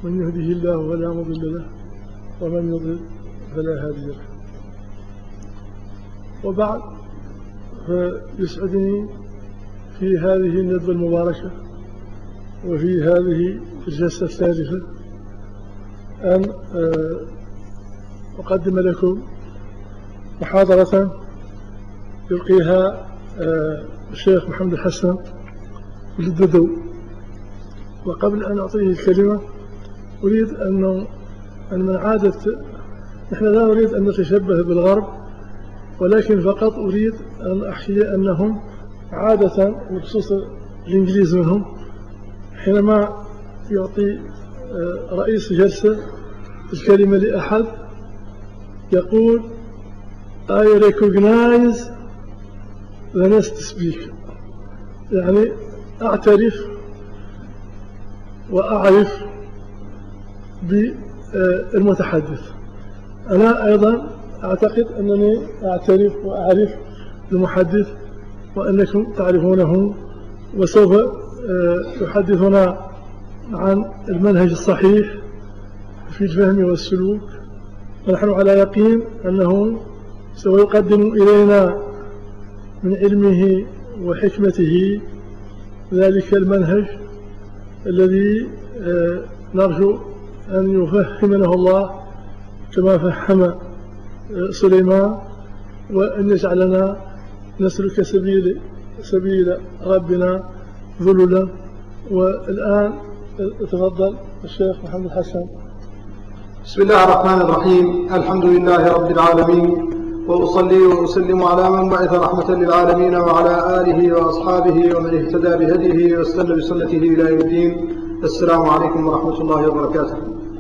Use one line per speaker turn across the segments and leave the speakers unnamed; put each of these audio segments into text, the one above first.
من يهده الله فلا مضل له ومن يضلل فلا هادي له. وبعد، فيسعدني في هذه الندوة المباركة وفي هذه الجلسة الثالثة أن أقدم لكم محاضرة يلقيها الشيخ محمد الحسن الددو. وقبل أن أعطيه الكلمة أريد أن من عادة، نحن لا نريد أن نتشبه بالغرب، ولكن فقط أريد أن أحكي أنهم عادة، وبخصوص الإنجليز منهم، حينما يعطي رئيس جلسة الكلمة لأحد يقول I recognize the next speaker، يعني أعترف وأعرف بالمتحدث. أنا أيضا أعتقد أنني أعترف وأعرف المحدث وأنكم تعرفونه، وسوف يحدثنا عن المنهج الصحيح في الفهم والسلوك، ونحن على يقين أنه سوف يقدم إلينا من علمه وحكمته ذلك المنهج الذي نرجو أن يفهمنا الله كما فهم سليمان، وأن يجعلنا نسلك سبيل ربنا ذللا. والآن يتفضل الشيخ محمد الحسن.
بسم الله الرحمن الرحيم. الحمد لله رب العالمين، وأصلي وأسلم على من بعث رحمة للعالمين وعلى آله وأصحابه ومن اهتدى بهديه واستنى بسنته إلى يوم الدين. السلام عليكم ورحمة الله وبركاته.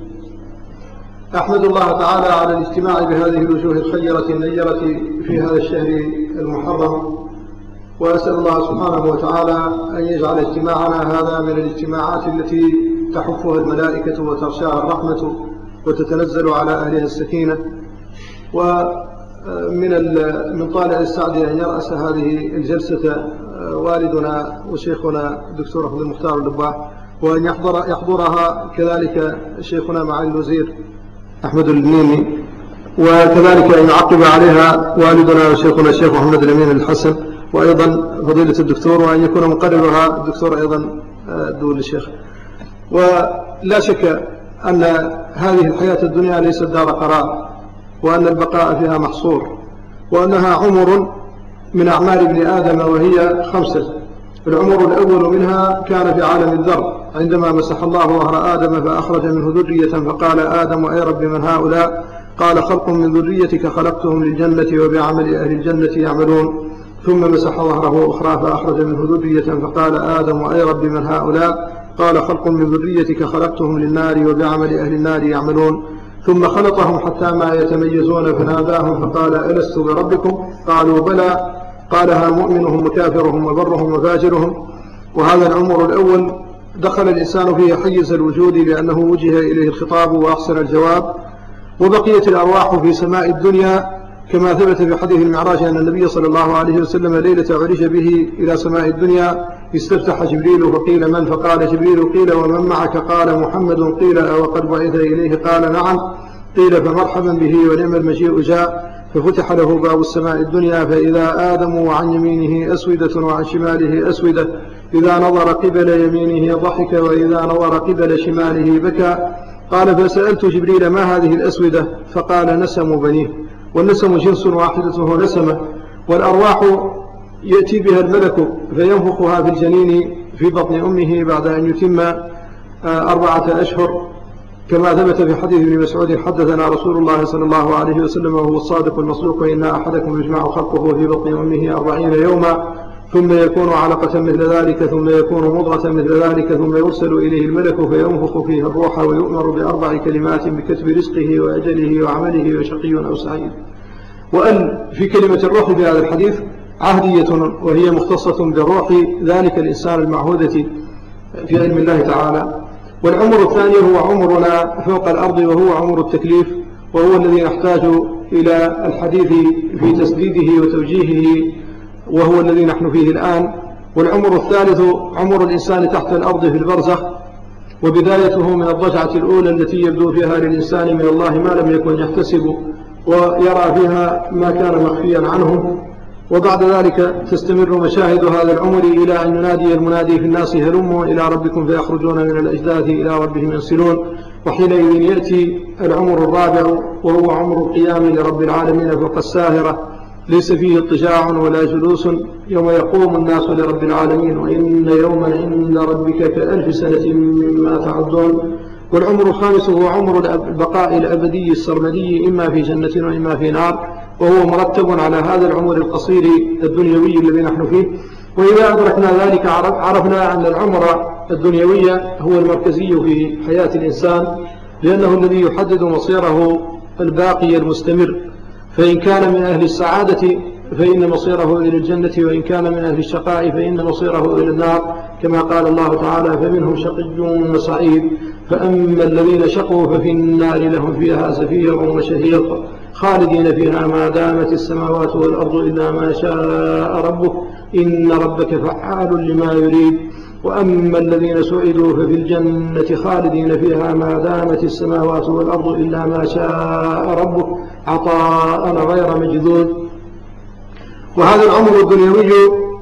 أحمد الله تعالى على الاجتماع بهذه الوجوه الخيرة النيرة في هذا الشهر المحرم، وأسأل الله سبحانه وتعالى أن يجعل اجتماعنا هذا من الاجتماعات التي تحفها الملائكة وتغشاها الرحمة وتتنزل على أهلها السكينة. ومن طالع السعد أن يرأس هذه الجلسة والدنا وشيخنا الدكتور أحمد المختار اللباح، وأن يحضرها كذلك شيخنا معالي الوزير أحمد البنيني، وكذلك أن يعقب عليها والدنا وشيخنا الشيخ محمد الأمين الحسن، وأيضا فضيلة الدكتور، وأن يكون مقررها الدكتور أيضا الدول الشيخ. ولا شك أن هذه الحياة الدنيا ليست دار قرار، وأن البقاء فيها محصور، وأنها عمر من أعمال ابن آدم، وهي 5. العمر الأول منها كان في عالم الذر، عندما مسح الله ظهر آدم فأخرج منه ذرية، فقال آدم أي رب من هؤلاء؟ قال خلق من ذريتك خلقتهم للجنة وبعمل أهل الجنة يعملون. ثم مسح ظهره أخرى فأخرج منه ذرية، فقال آدم أي رب من هؤلاء؟ قال خلق من ذريتك خلقتهم للنار وبعمل أهل النار يعملون. ثم خلطهم حتى ما يتميزون فناداهم فقال ألست بربكم؟ قالوا بلى. قالها مؤمنهم وكافرهم وبرهم وفاجرهم. وهذا العمر الأول دخل الإنسان فيه حيز الوجود لأنه وجه إليه الخطاب وأحسن الجواب. وبقيت الأرواح في سماء الدنيا، كما ثبت في حديث المعراج أن النبي صلى الله عليه وسلم ليلة عرج به إلى سماء الدنيا استفتح جبريل فقيل من؟ فقال جبريل قيل ومن معك؟ قال محمد. قيل وقد بعث إليه؟ قال نعم. قيل فمرحبا به ونعم المجيء جاء. ففتح له باب السماء الدنيا فإذا آدم وعن يمينه أسودة وعن شماله أسودة، إذا نظر قبل يمينه ضحك وإذا نظر قبل شماله بكى. قال فسألت جبريل ما هذه الأسودة؟ فقال نسم بنيه. والنسم جنس واحدته نسمة. والأرواح يأتي بها الملك فينفخها في الجنين في بطن أمه بعد أن يتم 4 أشهر، كما ثبت في حديث ابن مسعود حدثنا رسول الله صلى الله عليه وسلم وهو الصادق المصدوق إن أحدكم يجمع خلقه في بطن أمه 40 يوما، ثم يكون علقة مثل ذلك، ثم يكون مضغة مثل ذلك، ثم يرسل إليه الملك فينفخ فيه الروح، ويؤمر ب4 كلمات بكتب رزقه وأجله وعمله وشقي أو سعيد. وأن في كلمة الروح في هذا الحديث عهدية، وهي مختصة بالروح ذلك الإنسان المعهودة في علم الله تعالى. والعمر الثاني هو عمرنا فوق الأرض، وهو عمر التكليف، وهو الذي نحتاج إلى الحديث في تسديده وتوجيهه، وهو الذي نحن فيه الآن. والعمر الثالث عمر الإنسان تحت الأرض في البرزخ، وبدايته من الضجعة الأولى التي يبدو فيها للإنسان من الله ما لم يكن يحتسب ويرى فيها ما كان مخفيا عنه، وبعد ذلك تستمر مشاهد هذا العمر إلى أن ينادي المنادي في الناس هلموا إلى ربكم فيخرجون من الأجداث إلى ربهم ينسلون، وحينئذ يأتي العمر الرابع وهو عمر القيام لرب العالمين فوق الساهرة، ليس فيه اضطجاع ولا جلوس، يوم يقوم الناس لرب العالمين وإن يوما عند ربك كألف سنة مما تعدون. والعمر الخامس هو عمر البقاء الأبدي السرمدي إما في جنة وإما في نار، وهو مرتب على هذا العمر القصير الدنيوي الذي نحن فيه. وإذا أدركنا ذلك عرفنا أن العمر الدنيوي هو المركزي في حياة الإنسان، لأنه الذي يحدد مصيره الباقي المستمر، فإن كان من أهل السعادة فإن مصيره إلى الجنة، وإن كان من أهل الشقاء فإن مصيره إلى النار، كما قال الله تعالى فمنهم شقي وسعيد، فأما الذين شقوا ففي النار لهم فيها زفير وشهيق خالدين فيها ما دامت السماوات والأرض إلا ما شاء ربك إن ربك فعال لما يريد. وأما الذين سعدوا ففي الجنة خالدين فيها ما دامت السماوات والأرض إلا ما شاء ربك عطاء غير مجذوذ. وهذا العمر الدنيوي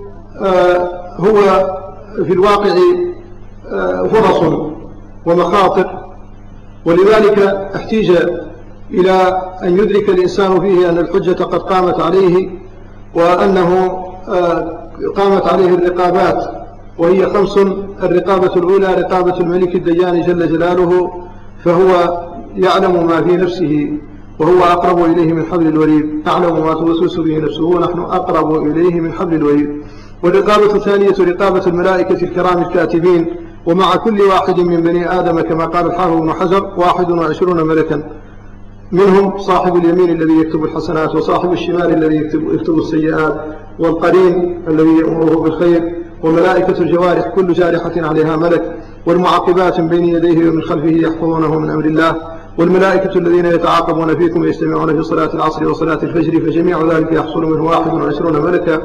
هو في الواقع فرص ومخاطر، ولذلك احتيج إلى أن يدرك الإنسان فيه أن الحجة قد قامت عليه، وأنه قامت عليه الرقابات، وهي 5. الرقابة الأولى رقابة الملك الديان جل جلاله، فهو يعلم ما في نفسه وهو أقرب إليه من حبل الوريد، يعلم ما توسوس به نفسه ونحن أقرب إليه من حبل الوريد. والرقابة الثانية رقابة الملائكة الكرام الكاتبين، ومع كل واحد من بني آدم كما قال الحافظ ابن حجر 21 ملكا، منهم صاحب اليمين الذي يكتب الحسنات، وصاحب الشمال الذي يكتب السيئات، والقرين الذي يأمره بالخير، وملائكة الجوارح كل جارحة عليها ملك، والمعاقبات بين يديه ومن خلفه يحفظونه من أمر الله، والملائكة الذين يتعاقبون فيكم ويجتمعون في صلاة العصر وصلاة الفجر، فجميع ذلك يحصل منه 21 ملكا.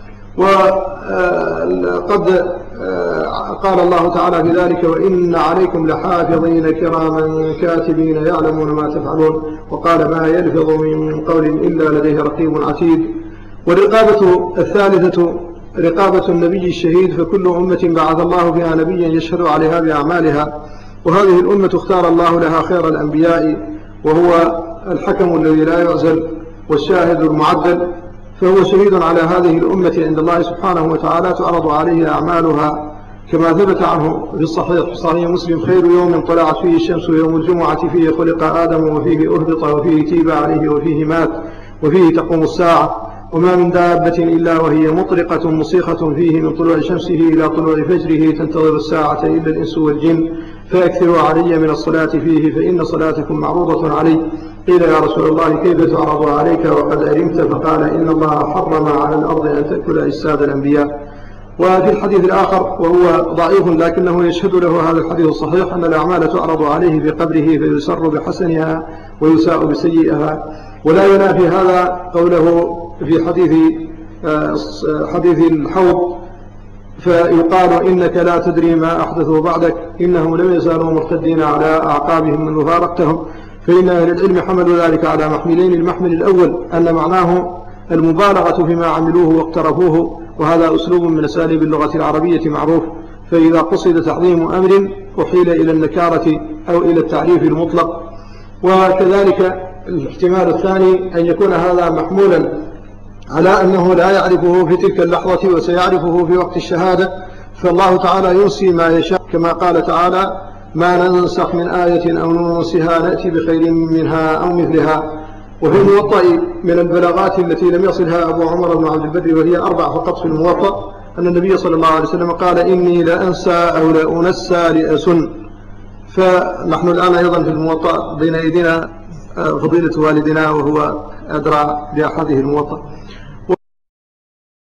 وقد قال الله تعالى في ذلك وإن عليكم لحافظين كراما كاتبين يعلمون ما تفعلون، وقال ما يلفظ من قول إلا لديه رقيب عتيد. والرقابة الثالثة رقابة النبي الشهيد، فكل أمة بعث الله فيها نبيا يشهد عليها بأعمالها، وهذه الأمة اختار الله لها خير الأنبياء، وهو الحكم الذي لا يعزل والشاهد المعدل، فهو شهيد على هذه الأمة عند الله سبحانه وتعالى، تعرض عليه أعمالها كما ثبت عنه في الصحيح صحيح مسلم خير يوم طلعت فيه الشمس يوم الجمعة، فيه خلق آدم وفيه أهبط وفيه تيب عليه وفيه مات وفيه تقوم الساعة، وما من دابة إلا وهي مطرقة مصيخة فيه من طلوع شمسه إلى طلوع فجره تنتظر الساعة إلا الإنس والجن، فأكثروا علي من الصلاة فيه فإن صلاتكم معروضة علي. قيل يا رسول الله كيف تعرض عليك وقد علمت؟ فقال إن الله حرم على الأرض أن تأكل أجساد الأنبياء. وفي الحديث الآخر وهو ضعيف لكنه يشهد له هذا الحديث الصحيح أن الأعمال تعرض عليه في قبره فيسر بحسنها ويساء بسيئها. ولا ينافي هذا قوله في حديث الحوض فيقال إنك لا تدري ما أحدثوا بعدك إنهم لم يزالوا مرتدين على أعقابهم منذ فارقتهم. فإن أهل العلم حملوا ذلك على محملين، المحمل الأول أن معناه المبالغة فيما عملوه واقترفوه، وهذا أسلوب من أساليب اللغة العربية معروف، فإذا قصد تعظيم أمر أحيل إلى النكارة أو إلى التعريف المطلق. وكذلك الاحتمال الثاني أن يكون هذا محمولا على أنه لا يعرفه في تلك اللحظة وسيعرفه في وقت الشهادة، فالله تعالى ينسي ما يشاء، كما قال تعالى ما ننسخ من آية أو ننسها نأتي بخير منها أو مثلها. وفي الموطأ من البلاغات التي لم يصلها أبو عمر بن عبد البر وهي 4 فقط في الموطأ أن النبي صلى الله عليه وسلم قال إني لأنسى أو لأنسى لأسن. فنحن الآن أيضا في الموطأ بين أيدينا فضيلة والدنا وهو أدرى بأحده الموطأ.